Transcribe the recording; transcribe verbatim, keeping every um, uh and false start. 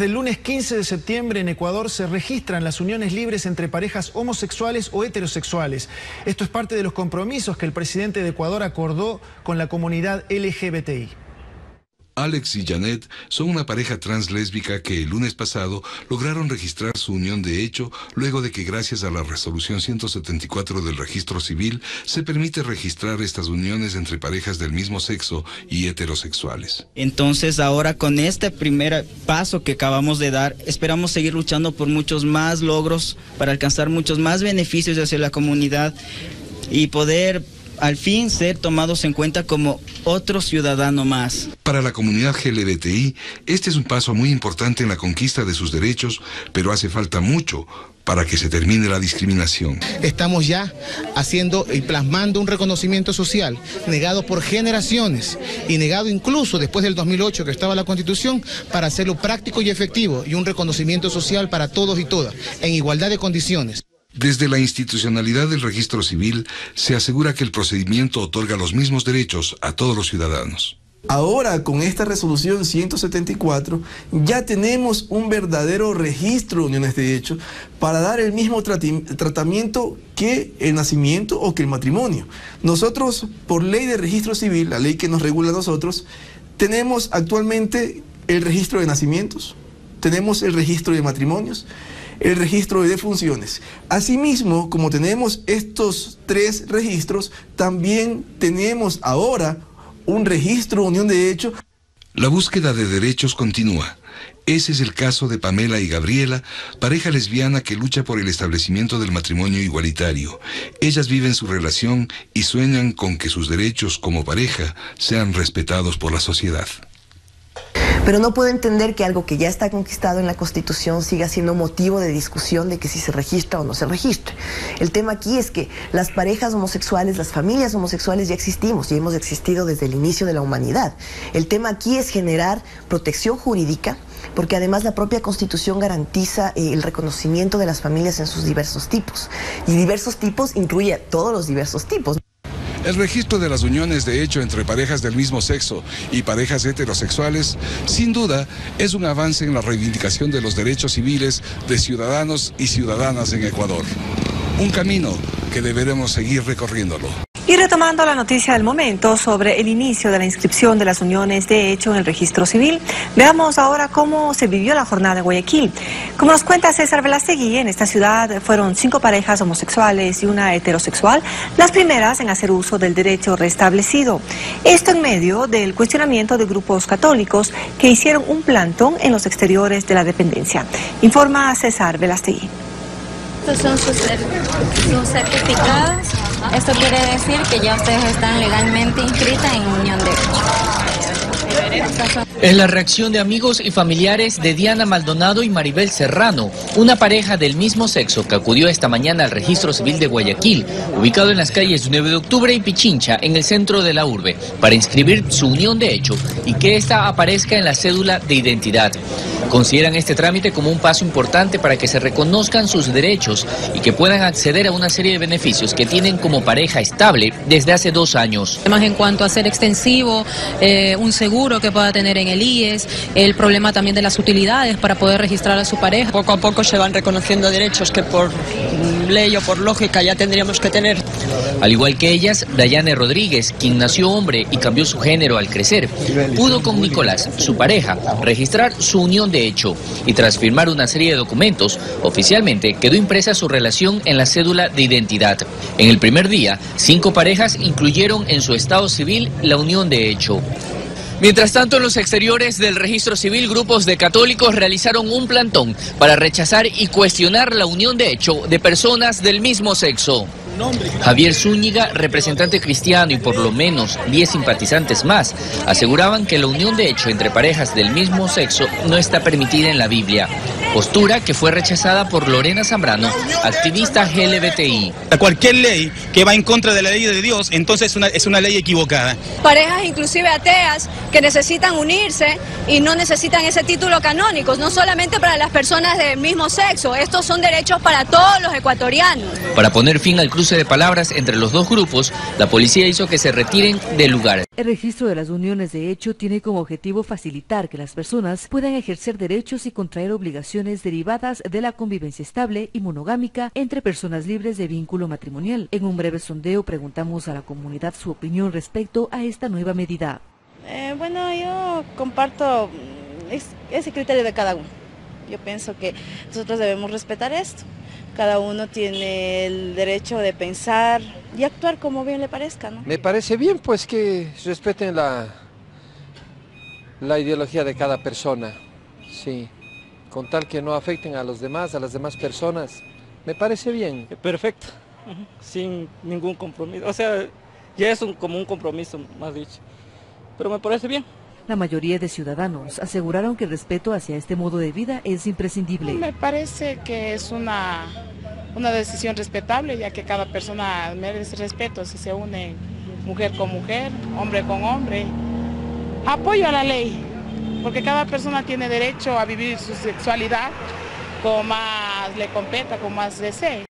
Desde el lunes quince de septiembre en Ecuador se registran las uniones libres entre parejas homosexuales o heterosexuales. Esto es parte de los compromisos que el presidente de Ecuador acordó con la comunidad L G B T I. Alex y Janet son una pareja translésbica que el lunes pasado lograron registrar su unión de hecho luego de que gracias a la resolución ciento setenta y cuatro del registro civil se permite registrar estas uniones entre parejas del mismo sexo y heterosexuales. Entonces ahora con este primer paso que acabamos de dar, esperamos seguir luchando por muchos más logros para alcanzar muchos más beneficios hacia la comunidad y poder al fin ser tomados en cuenta como otro ciudadano más. Para la comunidad L G B T I, este es un paso muy importante en la conquista de sus derechos, pero hace falta mucho para que se termine la discriminación. Estamos ya haciendo y plasmando un reconocimiento social negado por generaciones y negado incluso después del dos mil ocho que estaba la Constitución para hacerlo práctico y efectivo y un reconocimiento social para todos y todas en igualdad de condiciones. Desde la institucionalidad del registro civil se asegura que el procedimiento otorga los mismos derechos a todos los ciudadanos. Ahora, con esta resolución ciento setenta y cuatro, ya tenemos un verdadero registro de uniones de hecho para dar el mismo tratamiento que el nacimiento o que el matrimonio. Nosotros, por ley de registro civil, la ley que nos regula a nosotros, tenemos actualmente el registro de nacimientos, tenemos el registro de matrimonios, el registro de defunciones. Asimismo, como tenemos estos tres registros, también tenemos ahora un registro de unión de hecho. La búsqueda de derechos continúa. Ese es el caso de Pamela y Gabriela, pareja lesbiana que lucha por el establecimiento del matrimonio igualitario. Ellas viven su relación y sueñan con que sus derechos como pareja sean respetados por la sociedad. Pero no puedo entender que algo que ya está conquistado en la Constitución siga siendo motivo de discusión de que si se registra o no se registra. El tema aquí es que las parejas homosexuales, las familias homosexuales ya existimos y hemos existido desde el inicio de la humanidad. El tema aquí es generar protección jurídica, porque además la propia Constitución garantiza eh, el reconocimiento de las familias en sus diversos tipos. Y diversos tipos incluye a todos los diversos tipos. El registro de las uniones de hecho entre parejas del mismo sexo y parejas heterosexuales, sin duda, es un avance en la reivindicación de los derechos civiles de ciudadanos y ciudadanas en Ecuador. Un camino que deberemos seguir recorriéndolo. Y retomando la noticia del momento sobre el inicio de la inscripción de las uniones de hecho en el registro civil, veamos ahora cómo se vivió la jornada de Guayaquil. Como nos cuenta César Velastegui, en esta ciudad fueron cinco parejas homosexuales y una heterosexual, las primeras en hacer uso del derecho restablecido. Esto en medio del cuestionamiento de grupos católicos que hicieron un plantón en los exteriores de la dependencia. Informa César Velastegui. Estos son sus, sus certificados. Esto quiere decir que ya ustedes están legalmente inscritas en unión de hecho. Es la reacción de amigos y familiares de Diana Maldonado y Maribel Serrano, una pareja del mismo sexo que acudió esta mañana al registro civil de Guayaquil, ubicado en las calles nueve de octubre y Pichincha, en el centro de la urbe, para inscribir su unión de hecho y que ésta aparezca en la cédula de identidad. Consideran este trámite como un paso importante para que se reconozcan sus derechos y que puedan acceder a una serie de beneficios que tienen como pareja estable desde hace dos años. Además, en cuanto a ser extensivo, eh, un seguro que pueda tener en el I E S, el problema también de las utilidades para poder registrar a su pareja. Poco a poco se van reconociendo derechos que por ley o por lógica ya tendríamos que tener. Al igual que ellas, Dayane Rodríguez, quien nació hombre y cambió su género al crecer, pudo con Nicolás, su pareja, registrar su unión de hecho y tras firmar una serie de documentos, oficialmente quedó impresa su relación en la cédula de identidad. En el primer día, cinco parejas incluyeron en su estado civil la unión de hecho. Mientras tanto, en los exteriores del registro civil, grupos de católicos realizaron un plantón para rechazar y cuestionar la unión de hecho de personas del mismo sexo. Javier Zúñiga, representante cristiano y por lo menos diez simpatizantes más, aseguraban que la unión de hecho entre parejas del mismo sexo no está permitida en la Biblia. Postura que fue rechazada por Lorena Zambrano, activista L G B T I. Cualquier ley que va en contra de la ley de Dios, entonces es una, es una ley equivocada. Parejas inclusive ateas que necesitan unirse y no necesitan ese título canónico, no solamente para las personas del mismo sexo, estos son derechos para todos los ecuatorianos. Para poner fin al cruce cruce de palabras entre los dos grupos, la policía hizo que se retiren del lugar. El registro de las uniones de hecho tiene como objetivo facilitar que las personas puedan ejercer derechos y contraer obligaciones derivadas de la convivencia estable y monogámica entre personas libres de vínculo matrimonial. En un breve sondeo preguntamos a la comunidad su opinión respecto a esta nueva medida. Eh, bueno, yo comparto es, ese criterio de cada uno. Yo pienso que nosotros debemos respetar esto. Cada uno tiene el derecho de pensar y actuar como bien le parezca, ¿no? Me parece bien, pues, que respeten la, la ideología de cada persona, sí, con tal que no afecten a los demás, a las demás personas. Me parece bien. Perfecto, uh-huh. Sin ningún compromiso. O sea, ya es un, como un compromiso, más dicho. Pero me parece bien. La mayoría de ciudadanos aseguraron que el respeto hacia este modo de vida es imprescindible. Me parece que es una, una decisión respetable, ya que cada persona merece respeto si se une mujer con mujer, hombre con hombre. Apoyo a la ley, porque cada persona tiene derecho a vivir su sexualidad como más le competa, como más desee.